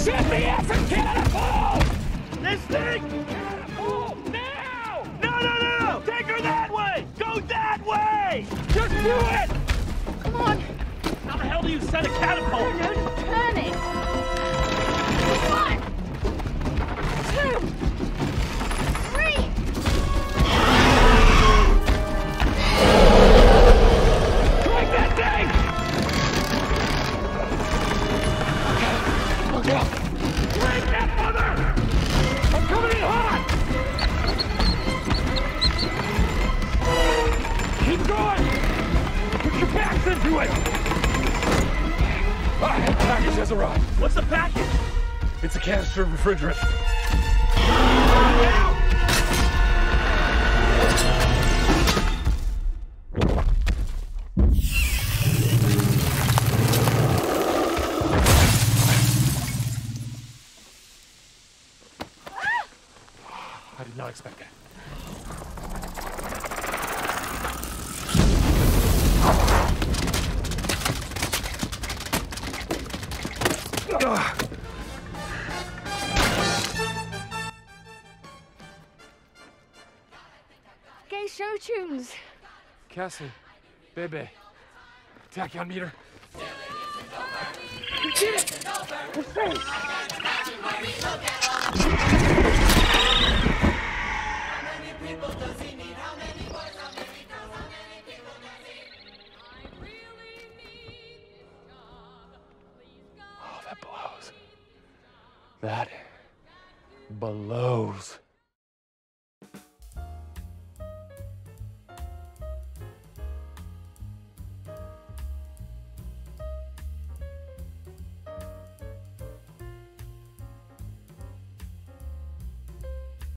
Shoot the effing catapult! This thing! Catapult! Now! No! Take her that way! Go that way! Just do it! Come on. How the hell do you set a catapult? I don't know, just turn it. 1, 2, 3. Break that thing! Break that mother! I'm coming in hot! Keep going! Put your backs into it! The package has arrived. What's the package? It's a canister of refrigerant. I did not expect that. Gay show tunes. Cassie, Bebe, tachyon meter. Oh, that blows. That blows.